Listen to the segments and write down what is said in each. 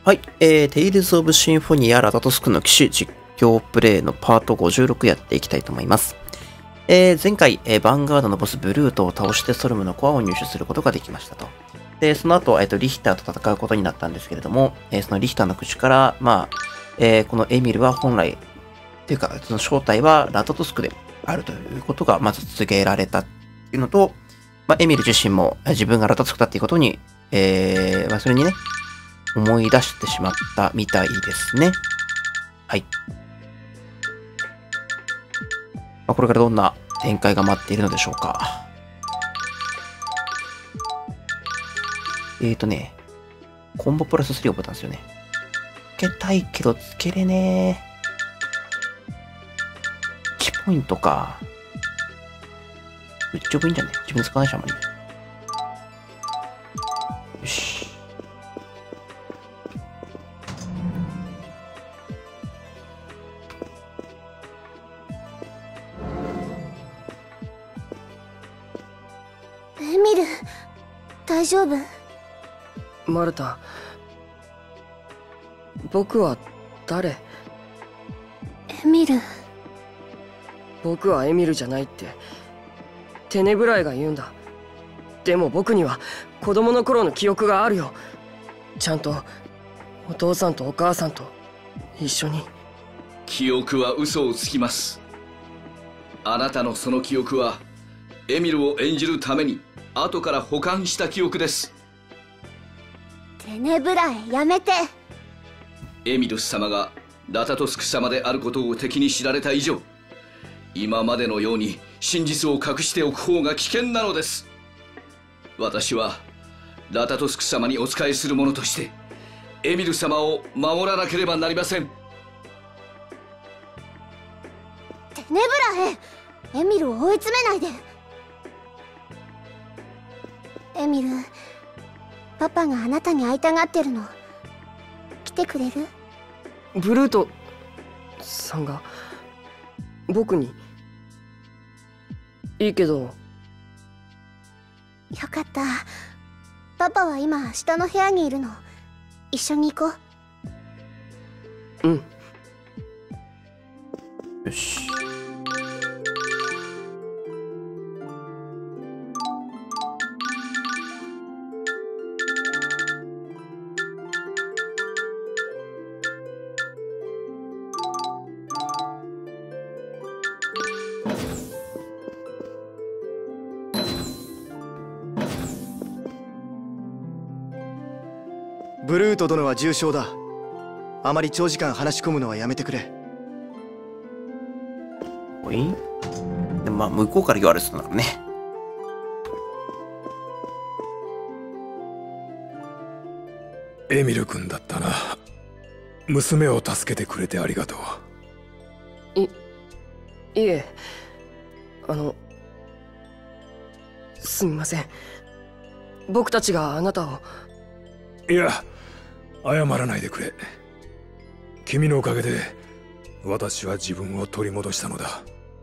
はい、テイルズ・オブ・シンフォニア・ラタトスクの騎士実況プレイのパート56やっていきたいと思います。前回、ヴァンガードのボスブルートを倒してソルムのコアを入手することができましたと。で、その後、リヒターと戦うことになったんですけれども、そのリヒターの口から、このエミルは本来、というか、その正体はラタトスクであるということが、まず告げられたっていうのと、エミル自身も自分がラタトスクだっていうことに、それにね、思い出してしまったみたいですね。はい。これからどんな展開が待っているのでしょうか。コンボプラス3を覚えたんですよね。つけたいけどつけれねえ。1ポイントか。一応いいんじゃね？自分で使わないしあんまり。よし。 エミル、大丈夫？ マルタ、僕は誰？ エミル。 僕はエミルじゃないってテネブライが言うんだ。でも僕には子供の頃の記憶があるよ。ちゃんとお父さんとお母さんと一緒に。 記憶は嘘をつきます。あなたのその記憶はエミルを演じるために後から保管した記憶です。 テネブライ、やめて。 エミルス様がラタトスク様であることを敵に知られた以上、今までのように真実を隠しておく方が危険なのです。私はラタトスク様にお仕えする者としてエミル様を守らなければなりません。 テネブライ、エミルを追い詰めないで。エミル、パパがあなたに会いたがってるの。来てくれる？ ブルートさんが僕に？いいけど。 よかった。パパは今下の部屋にいるの。一緒に行こう。うん。 よし。 ブルート殿は重傷だ。あまり長時間話し込むのはやめてくれ。 おい？でも向こうから言われてたんだろうね。 エミル君だったな。娘を助けてくれてありがとう。 いえ、すみません。僕たちがあなたを。 いや、謝らないでくれ。君のおかげで私は自分を取り戻したのだ。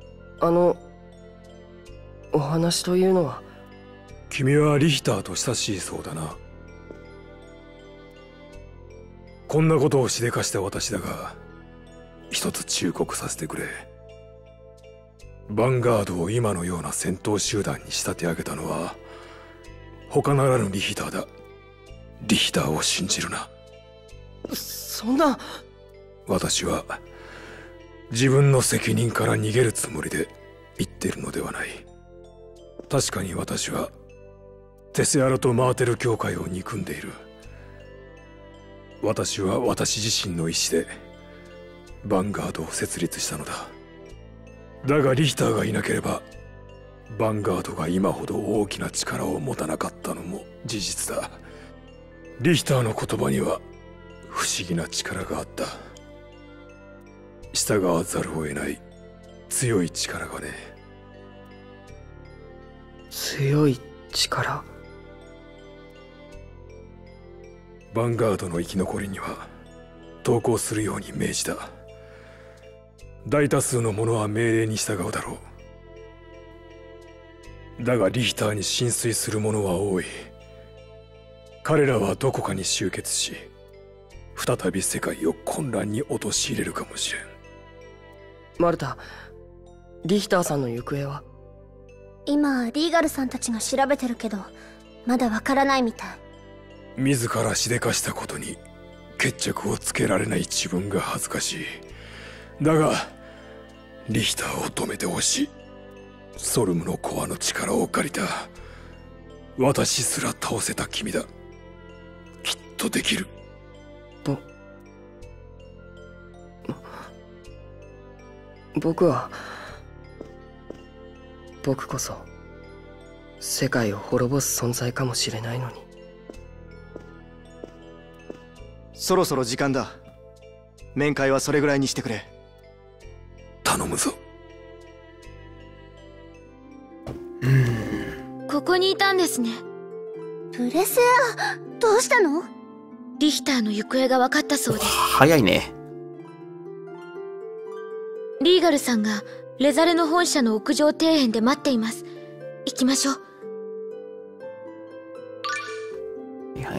お話というのは？ 君はリヒターと親しいそうだな。こんなことをしでかした私だが、一つ忠告させてくれ。ヴァンガードを今のような戦闘集団に仕立て上げたのは他ならぬリヒターだ。リヒターを信じるな。 そんな。 私は自分の責任から逃げるつもりで言ってるのではない。確かに私はテセアラとマーテル教会を憎んでいる。私は私自身の意志でヴァンガードを設立したのだ。だがリヒターがいなければヴァンガードが今ほど大きな力を持たなかったのも事実だ。リヒターの言葉には不思議な力があった。従わざるを得ない強い力がね。 強い力？ ヴァンガードの生き残りには投降するように命じた。大多数の者は命令に従うだろう。だがリヒターに心酔する者は多い。彼らはどこかに集結し、 再び世界を混乱に陥れるかもしれん。 マルタ、リヒターさんの行方は？ 今リーガルさんたちが調べてるけどまだわからないみたい。 自らしでかしたことに決着をつけられない自分が恥ずかしい。だがリヒターを止めてほしい。ソルムのコアの力を借りた私すら倒せた君だ。きっとできる。 僕こそ世界を滅ぼす存在かもしれないのに。 そろそろ時間だ。面会はそれぐらいにしてくれ。 頼むぞ。 ここにいたんですね。 プレセア、どうしたの？ リヒターの行方が分かったそうです。 早いね。 リーガルさんがレザレの本社の屋上庭園で待っています。行きましょう。 はい。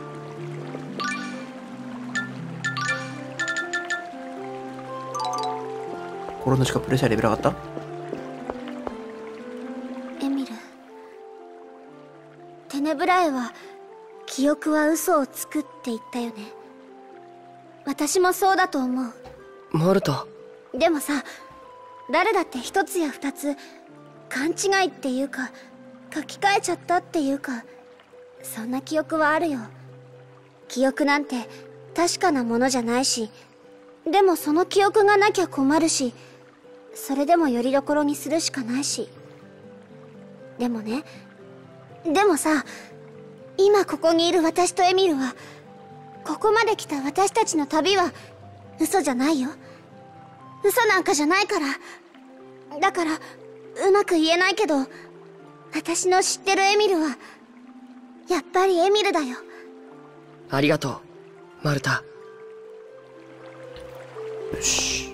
心の近くプレッシャーレベル上がった？ エミル、テネブラエは記憶は嘘をつくって言ったよね。私もそうだと思う。 マルタ。 でもさ、誰だって一つや二つ勘違いっていうか書き換えちゃったっていうか、そんな記憶はあるよ。記憶なんて確かなものじゃないし、でもその記憶がなきゃ困るし、それでもよりどころにするしかないし。でもさ、今ここにいる私とエミルは、ここまで来た私たちの旅は嘘じゃないよ。嘘なんかじゃないから。だからうまく言えないけど、私の知ってるエミルはやっぱりエミルだよ。 ありがとう、マルタ。 よし。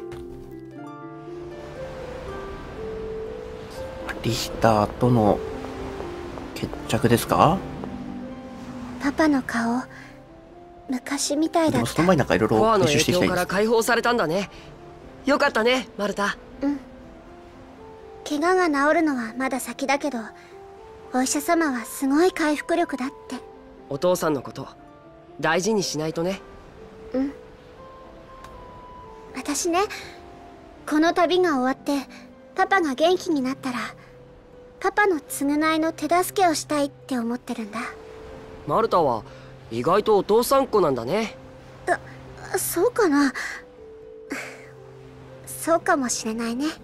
リヒターとの決着ですか？ パパの顔、昔みたいだった。 でもその前になんかいろいろコアの練習していきたいんです。 影響から解放されたんだね。よかったね、マルタ。 怪我が治るのはまだ先だけど、お医者様はすごい回復力だって。 お父さんのこと大事にしないとね。 私ね、この旅が終わってパパが元気になったら、パパの償いの手助けをしたいって思ってるんだ。 マルタは意外とお父さんっ子なんだね。 そうかな。そうかもしれないね。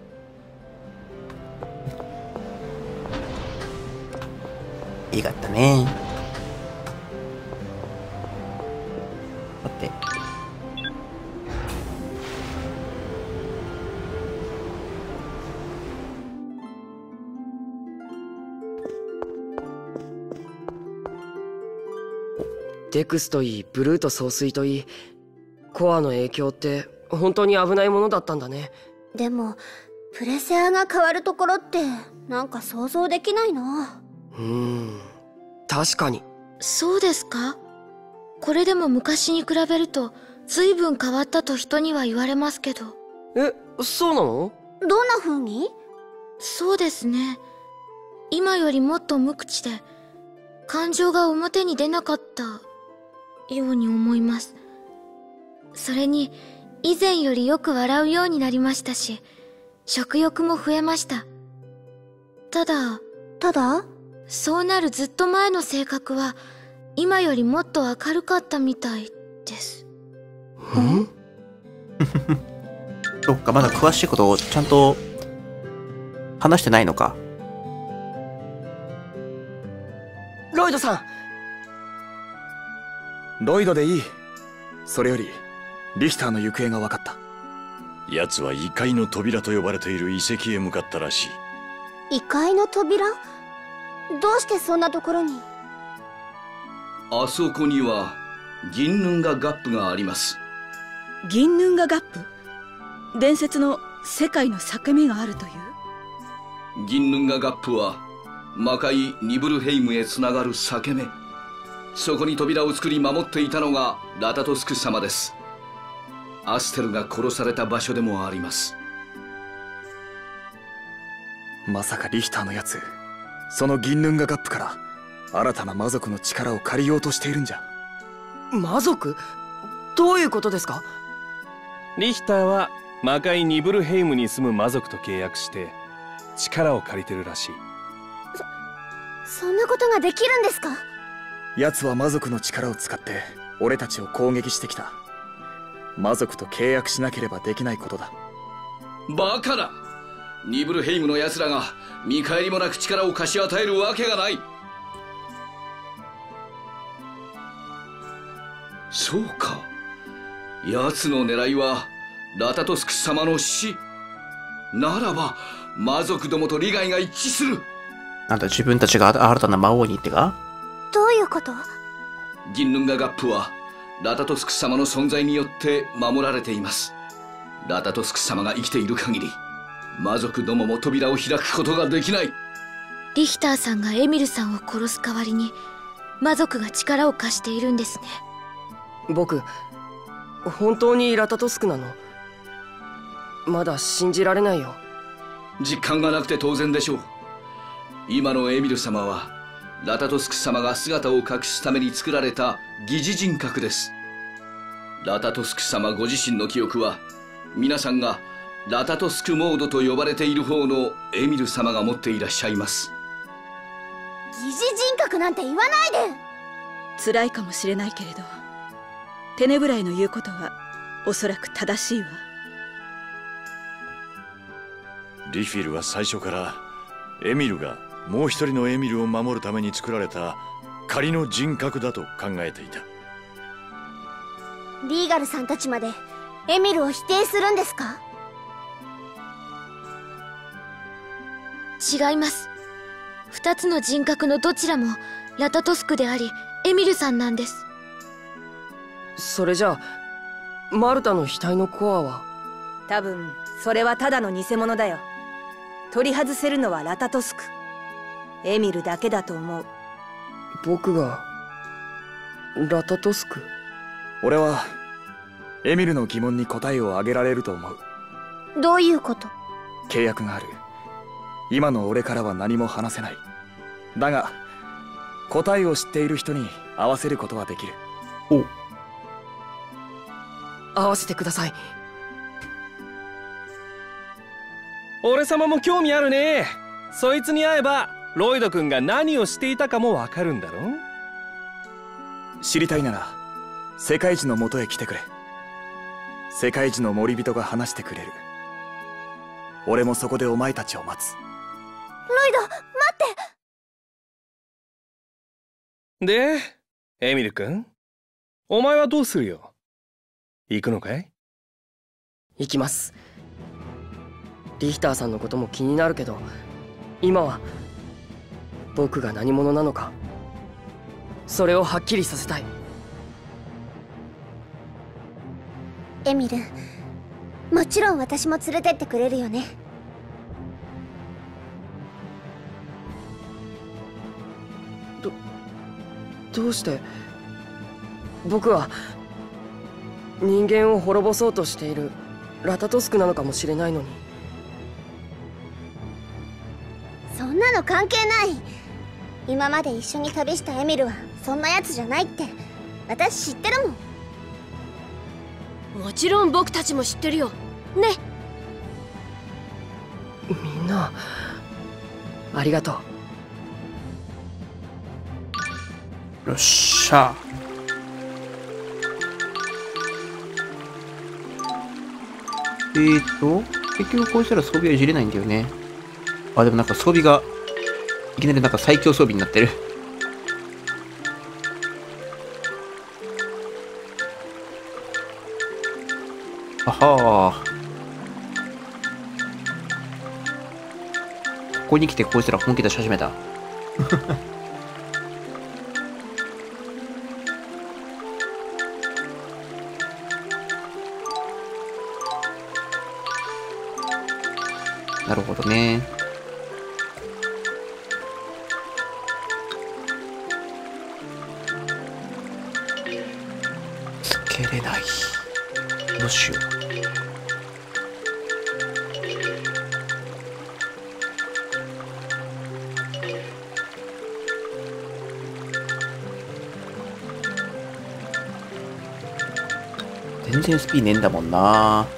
いいかったね。待って。 デクスといい、ブルート総帥といい、コアの影響って本当に危ないものだったんだね。 でもプレセアが変わるところってなんか想像できないな。 確かに。 そうですか？これでも昔に比べると随分変わったと人には言われますけど。 そうなの？ どんな風に？ そうですね。今よりもっと無口で感情が表に出なかったように思います。それに以前よりよく笑うようになりましたし、食欲も増えました。ただそうなるずっと前の性格は今よりもっと明るかったみたいです。 そっか、まだ詳しいことをちゃんと話してないのか。 ロイドさん。ロイドでいい。それよりリヒターの行方が分かった。 奴は異界の扉と呼ばれている遺跡へ向かったらしい。 異界の扉？どうしてそんなところに？ あそこには銀ヌンガガップがあります。 銀ヌンガガップ？伝説の世界の裂け目があるという。 銀ヌンガガップは魔界ニブルヘイムへつながる裂け目。 そこに扉を作り守っていたのがラタトスク様です。アステルが殺された場所でもあります。 まさかリヒターのやつ、そのギンヌンガガップから新たな魔族の力を借りようとしているんじゃ。 魔族？どういうことですか？ リヒターは魔界ニブルヘイムに住む魔族と契約して力を借りてるらしい。 そんなことができるんですか？ 奴は魔族の力を使って俺たちを攻撃してきた。魔族と契約しなければできないことだ。 バカな！ニブルヘイムの奴らが見返りもなく力を貸し与えるわけがない。そうか、奴の狙いはラタトスク様の死ならば、魔族どもと利害が一致する。 なんだ、自分たちが新たな魔王にってか？ どういうこと？ ギンヌンガガップはラタトスク様の存在によって守られています。ラタトスク様が生きている限り、魔族どもも扉を開くことができない。 リヒターさんがエミルさんを殺す代わりに魔族が力を貸しているんですね。 僕、本当にラタトスクなの？まだ信じられないよ。 実感がなくて当然でしょう。今のエミル様はラタトスク様が姿を隠すために作られた疑似人格です。ラタトスク様ご自身の記憶は皆さんがラタトスクモードと呼ばれている方のエミル様が持っていらっしゃいます。 疑似人格なんて言わないで。 辛いかもしれないけれど、テネブライの言うことはおそらく正しいわ。 リフィルは最初からエミルがもう一人のエミルを守るために作られた仮の人格だと考えていた。 リーガルさんたちまでエミルを否定するんですか？ 違います。二つの人格のどちらもラタトスクでありエミルさんなんです。 それじゃあマルタの額のコアは？ 多分それはただの偽物だよ。取り外せるのはラタトスク、エミルだけだと思う。 僕がラタトスク？ 俺はエミルの疑問に答えをあげられると思う。 どういうこと？ 契約がある。今の俺からは何も話せない。だが答えを知っている人に合わせることはできる。 お、 合わせてください。 俺様も興味あるね。そいつに会えばロイド君が何をしていたかもわかるんだろ？ 知りたいなら世界一の元へ来てくれ。世界一の森人が話してくれる。俺もそこでお前たちを待つ。 ロイド、待って。で、エミル君、お前はどうするよ？行くのかい？ 行きます。リヒターさんのことも気になるけど、今は僕が何者なのか、それをはっきりさせたい。 エミル、もちろん私も連れてってくれるよね？ どうして僕は人間を滅ぼそうとしているラタトスクなのかもしれないのに。 そんなの関係ない。今まで一緒に旅したエミルはそんなやつじゃないって私知ってるもん。 もちろん僕たちも知ってるよね。 みんなありがとう。 よっしゃ。結局こいつら装備はいじれないんだよね。あ、でもなんか装備がいきなりなんか最強装備になってる。あはー。ここに来てこいつら本気出し始めた。なるほどね。 れない。どうしよう。全然スピーねえんだもんな。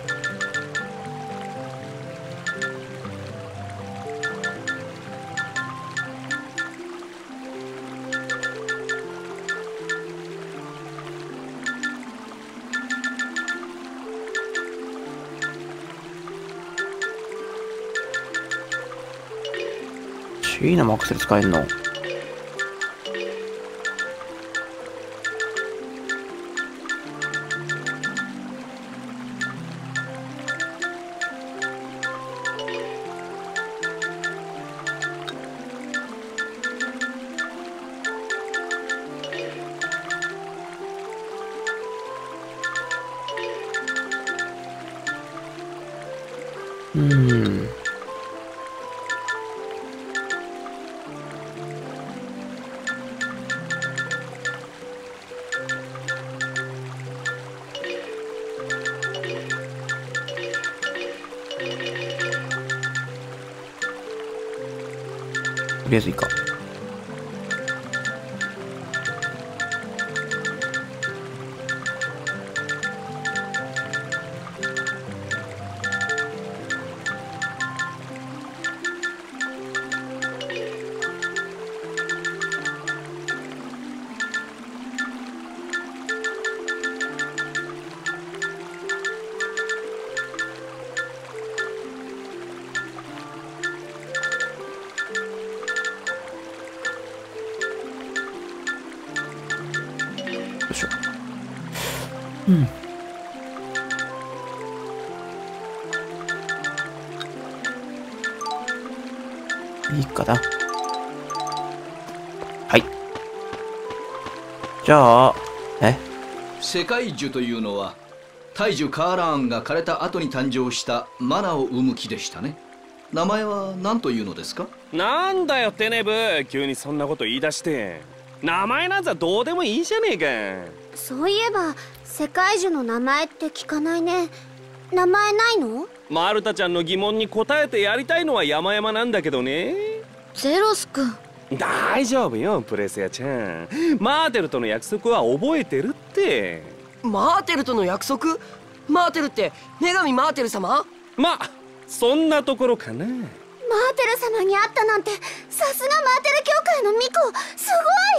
いいな、アクセル使えんの。とりあえずいいか。いいかな。はい。じゃあ、 世界樹というのは大樹カーラーンが枯れた後に誕生したマナを生む木でしたね。名前は何というのですか？ なんだよテネブ、急にそんなこと言い出して。名前なんざどうでもいいじゃねえか。 そういえば世界樹の名前って聞かないね。名前ないの？ マルタちゃんの疑問に答えてやりたいのは山々なんだけどね。 ゼロス君、 大丈夫よプレセアちゃん。マーテルとの約束は覚えてるって。 マーテルとの約束？マーテルって女神マーテル様？ まあそんなところかな。 マーテル様に会ったなんて、さすがマーテル教会のミコ、す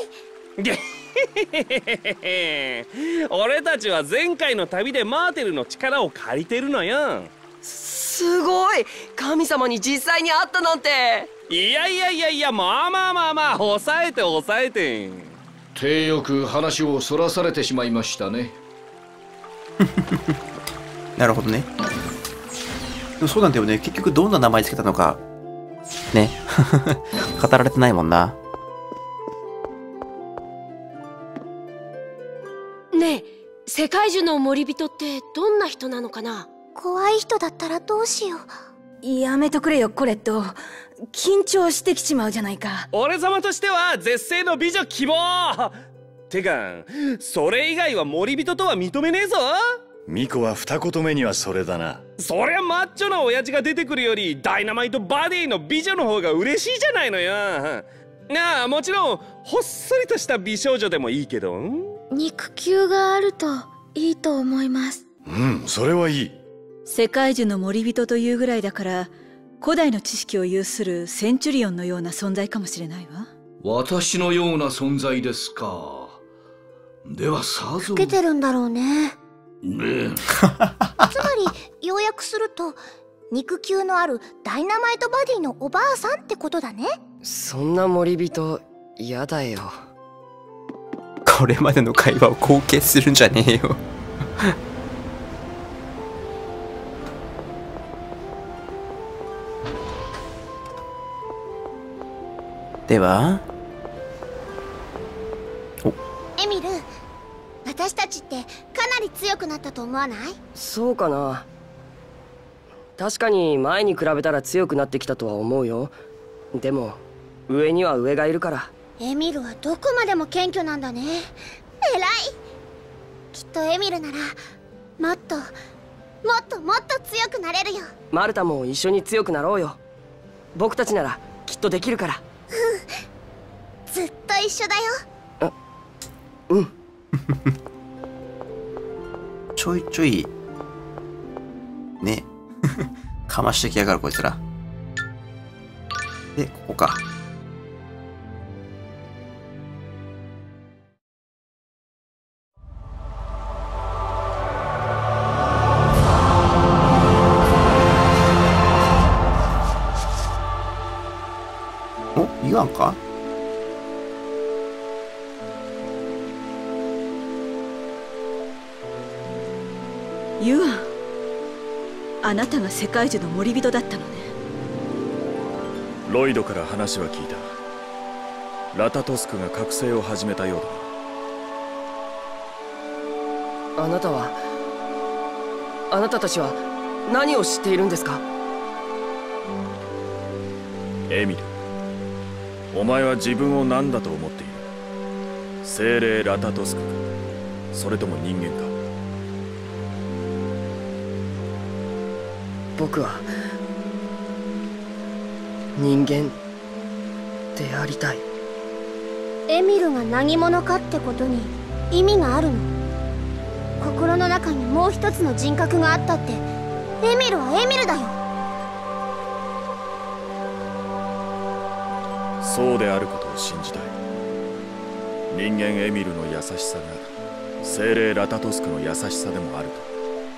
ごい俺たちは前回の旅でマーテルの力を借りてるのよ。 すごい、神様に実際に会ったなんて。 いや、まあ抑えて。 手よく話をそらされてしまいましたね。 なるほどね。でもそうなんだよね。結局どんな名前つけたのかね語られてないもんな。 ねえ、世界樹の森人ってどんな人なのかな？ 怖い人だったらどうしよう。 やめとくれよコレット、緊張してきちまうじゃないか。 俺様としては絶世の美女希望てかそれ以外は森人とは認めねえぞ。 ミコは二言目にはそれだな。 そりゃマッチョな親父が出てくるよりダイナマイトバディの美女の方が嬉しいじゃないのよ。なあ、もちろんほっそりとした美少女でもいいけど、 肉球があるといいと思います。 それはいい。 世界樹の森人というぐらいだから、古代の知識を有するセンチュリオンのような存在かもしれないわ。 私のような存在ですか。ではさぞ老けてるんだろうね。 ねつまり要約すると、肉球のあるダイナマイトバディのおばあさんってことだね。 そんな森人嫌だよ。 これまでの会話を後継するんじゃねえよではエミル、私たちってかなり強くなったと思わない？ そうかな。確かに前に比べたら強くなってきたとは思うよ。でも上には上がいるから。 エミルはどこまでも謙虚なんだね。偉い。 きっとエミルならもっともっともっと強くなれるよ。 マルタも一緒に強くなろうよ。僕たちならきっとできるから。 ずっと一緒だよ。 うん。 ちょいちょいねかましてきやがるこいつら。でここか。お、言わんか。 ユアン、あなたが世界樹の森人だったのね。 ロイドから話は聞いた。ラタトスクが覚醒を始めたようだ。 あなたたちは何を知っているんですか？ エミル、お前は自分を何だと思っている？精霊ラタトスクか、それとも人間か？ 僕は人間でありたい。 エミルが何者かってことに意味があるの？心の中にもう一つの人格があったって、エミルはエミルだよ。 そうであることを信じたい。人間エミルの優しさが精霊ラタトスクの優しさでもあると。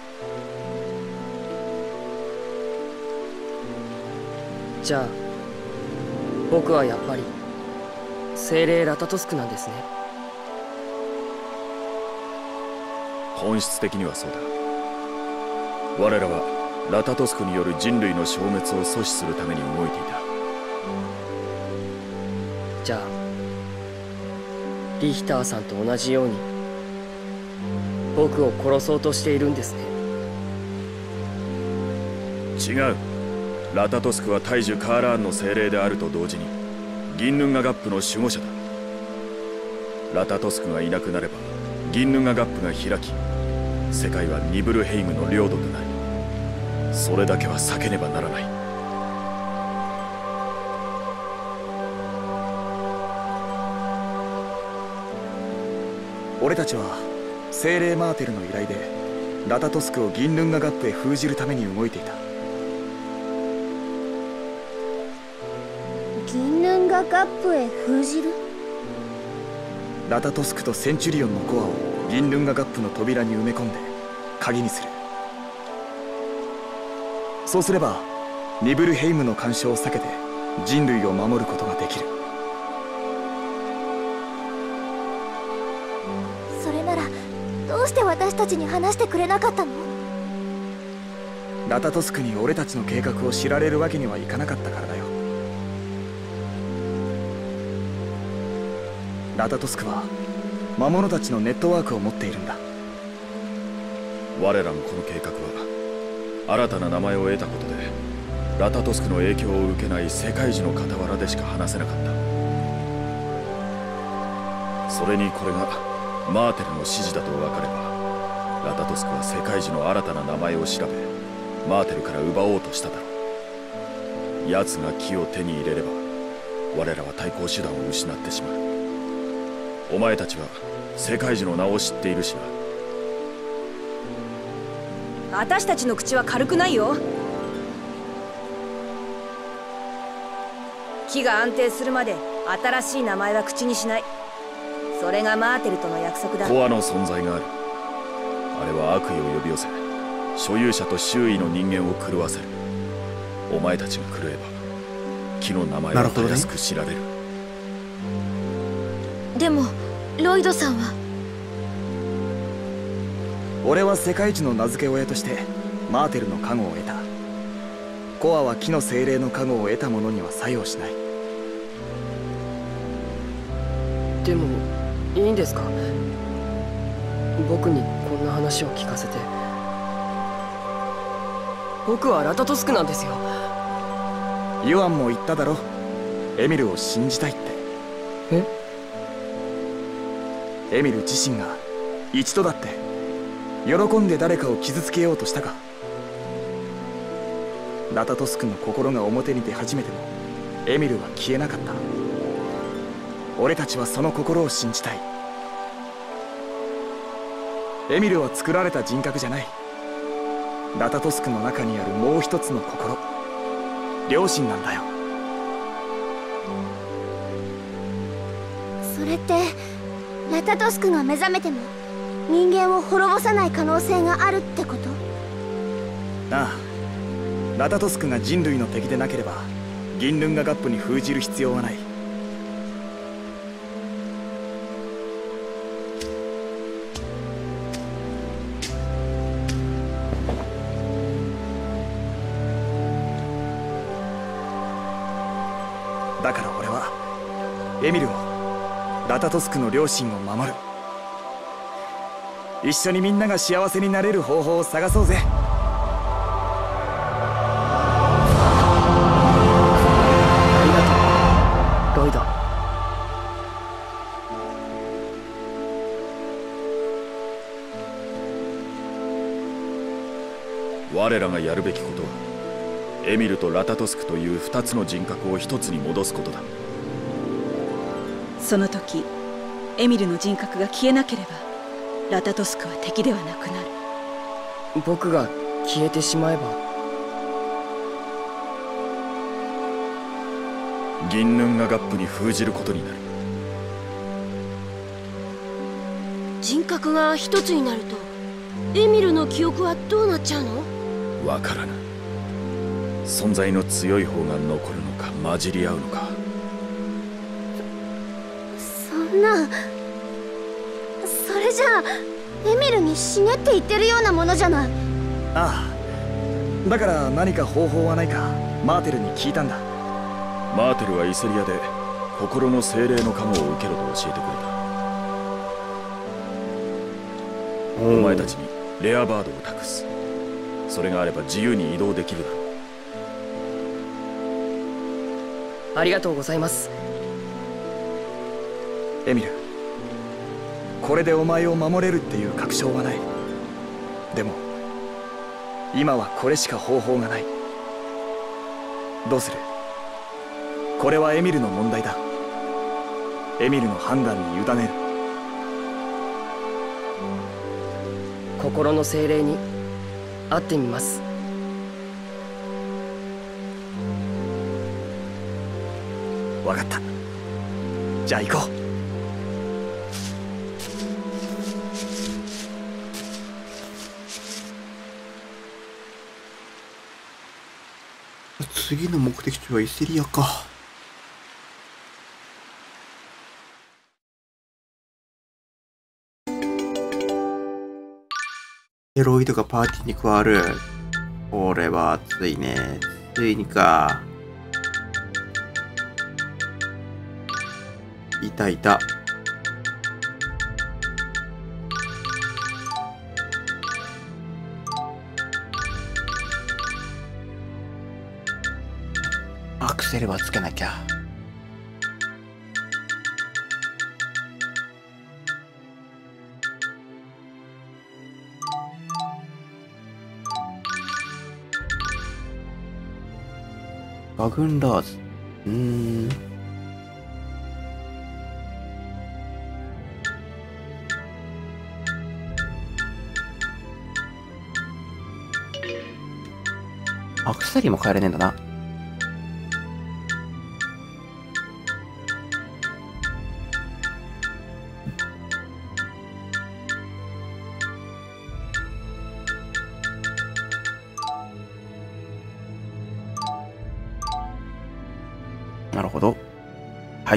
じゃあ僕はやっぱり精霊ラタトスクなんですね。 本質的にはそうだ。我らはラタトスクによる人類の消滅を阻止するために動いていた。 じゃあリヒターさんと同じように僕を殺そうとしているんですね。 違う。ラタトスクは大樹カーラーンの精霊であると同時にギンヌンガガップの守護者だ。ラタトスクがいなくなればギンヌンガガップが開き、世界はニブルヘイムの領土となる。それだけは避けねばならない。 俺たちは精霊マーテルの依頼でラタトスクをギンヌンガガップへ封じるために動いていた。 ギンヌンガガップへ封じる？ ラタトスクとセンチュリオンのコアをギンヌンガガップの扉に埋め込んで鍵にする。そうすればニブルヘイムの干渉を避けて人類を守ることができる。 それならどうして私たちに話してくれなかったの？ ラタトスクに俺たちの計画を知られるわけにはいかなかったからだよ。ラタトスクは魔物たちのネットワークを持っているんだ。 我らのこの計画は新たな名前を得たことでラタトスクの影響を受けない世界樹の傍らでしか話せなかった。それにこれがマーテルの指示だと分かれば、ラタトスクは世界樹の新たな名前を調べマーテルから奪おうとしただろう。奴が木を手に入れれば我らは対抗手段を失ってしまう。お前たちは世界樹の名を知っているしな。 私たちの口は軽くないよ。木が安定するまで新しい名前は口にしない。それがマーテルとの約束だ。 コアの存在がある。あれは悪意を呼び寄せ所有者と周囲の人間を狂わせる。お前たちが狂えば木の名前はたやすく知られる。 でもロイドさんは？ 俺は世界樹の名付け親としてマーテルの加護を得た。コアは木の精霊の加護を得た者には作用しない。 でもいいんですか？僕にこんな話を聞かせて。僕はラタトスクなんですよ。 ユアンも言っただろ、エミルを信じたいって。エミル自身が一度だって喜んで誰かを傷つけようとしたか。ラタトスクの心が表に出始めてもエミルは消えなかった。俺たちはその心を信じたい。エミルは作られた人格じゃない。ラタトスクの中にあるもう一つの心、良心なんだよ。 それってラタトスクが目覚めても人間を滅ぼさない可能性があるってこと？ ああ、ラタトスクが人類の敵でなければギンルンガガップに封じる必要はない。だから俺はエミルを、ラタトスクの両親を守る。一緒にみんなが幸せになれる方法を探そうぜ。 ありがとうロイド。 我らがやるべきことはエミルとラタトスクという2つの人格を1つに戻すことだ。 その時エミルの人格が消えなければラタトスクは敵ではなくなる。 僕が消えてしまえばギンヌンガガップに封じることになる。 人格が一つになるとエミルの記憶はどうなっちゃうの？ わからぬ。存在の強い方が残るのか混じり合うのか。 そんな、それじゃあエミルに死ねって言ってるようなものじゃない。 ああ、だから何か方法はないかマーテルに聞いたんだ。 マーテルはイセリアで心の精霊の加護を受けろと教えてくれた。お前たちにレアバードを託す。それがあれば自由に移動できるだろう。 ありがとうございます。 エミル、これでお前を守れるっていう確証はない。でも今はこれしか方法がない。どうする？これはエミルの問題だ。エミルの判断に委ねる。 心の精霊に会ってみます。 わかった。じゃあ行こう。 次の目的地はイセリアか。エロイドがパーティーに加わる。これは熱いね。ついにか。いたいた。アクセルはつけなきゃ。ガグンラーズ。アクセサリーも変えれねえんだな。なるほど。はい。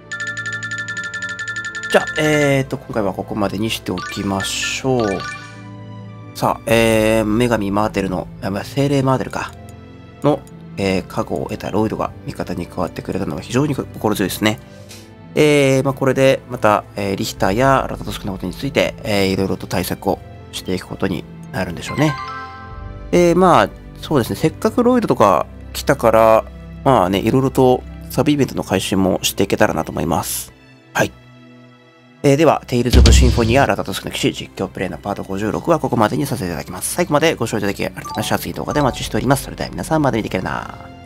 じゃあ、今回はここまでにしておきましょう。さあ、女神マーテルの、精霊マーテルか。の、加護を得たロイドが味方に加わってくれたのは非常に心強いですね。これでまた、リヒターやラタトスクのことについて、いろいろと対策をしていくことになるんでしょうね。そうですね。せっかくロイドとか来たから、いろいろとサブイベントの開始もしていけたらなと思います。はい。 では、テイルズ・オブ・シンフォニア・ラタトスクの騎士実況プレイのパート56はここまでにさせていただきます。最後までご視聴いただきありがとうございました。次の動画でお待ちしております。それでは皆さんまで見てくれな。